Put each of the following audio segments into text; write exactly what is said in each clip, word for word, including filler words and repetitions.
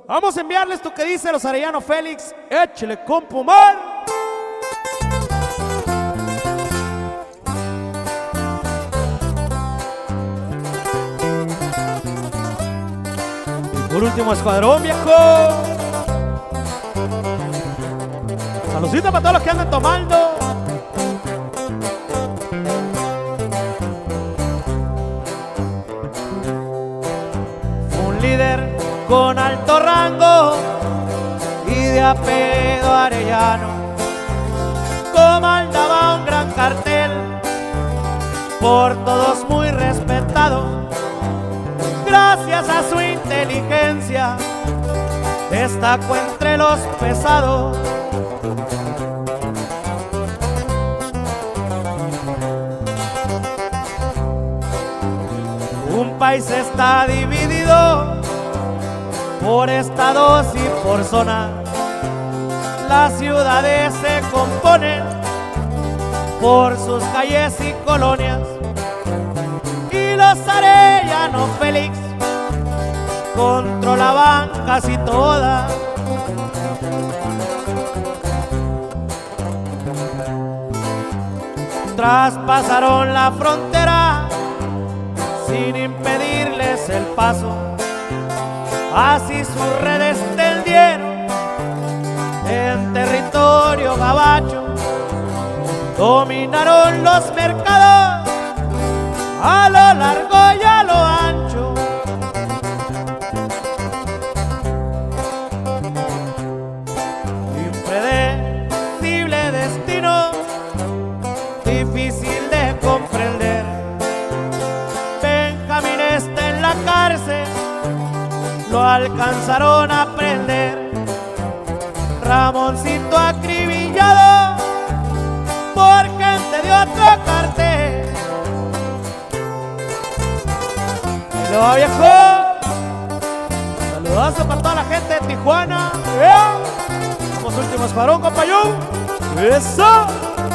Vamos a enviarles esto que dice los Arellano Félix. Échale, compu, man. Y por último, escuadrón, viejo. Saludcita para todos los que andan tomando. Un líder con alto rango y de apellido arellano, comandaba un gran cartel, por todos muy respetado. Gracias a su inteligencia destacó entre los pesados. Un país está dividido por estados y por zonas. Las ciudades se componen por sus calles y colonias. Y los Arellano Félix controlaban casi todas. Traspasaron la frontera sin impedirles el paso. Así sus redes tendieron en territorio gabacho. Dominaron los mercados a lo largo y a lo ancho. Impredecible destino, difícil de comprender. Benjamín está en la cárcel, lo alcanzaron a prender. Ramoncito acribillado por gente de otro cartel. Y luego, viejo, saludazo para toda la gente de Tijuana. ¡Yeah! Somos último escuadrón, compañón. ¡Eso!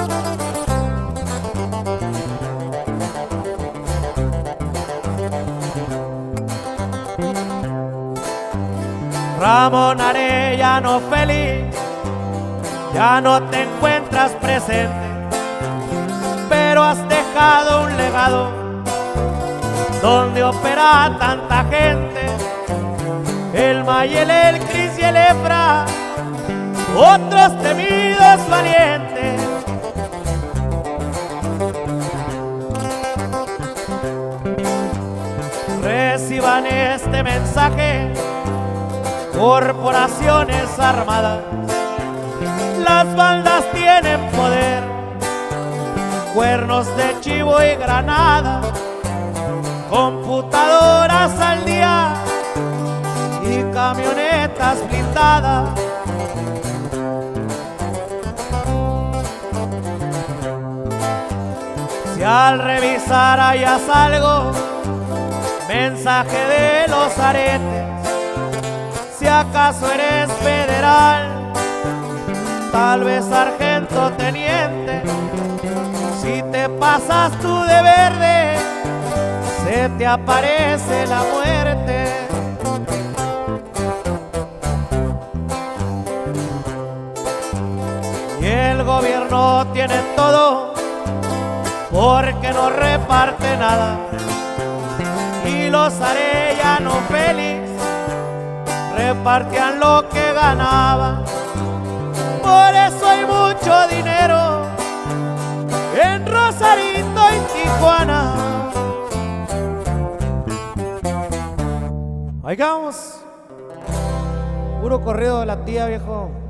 Ramón Arellano Félix, ya no te encuentras presente, pero has dejado un legado donde opera tanta gente. El Mayel, el Cris y el Efra, otros temidos valientes. Reciban este mensaje, corporaciones armadas. Las bandas tienen poder, cuernos de chivo y granada, computadoras al día y camionetas blindadas. Si al revisar hayas algo, mensaje de los aretes. Si acaso eres federal, tal vez sargento teniente, si te pasas tú de verde, se te aparece la muerte. Y el gobierno tiene todo porque no reparte nada. Y los Arellano Félix repartían lo que ganaban. Por eso hay mucho dinero en Rosarito y Tijuana. Ahí vamos. Puro corrido de la tía, viejo.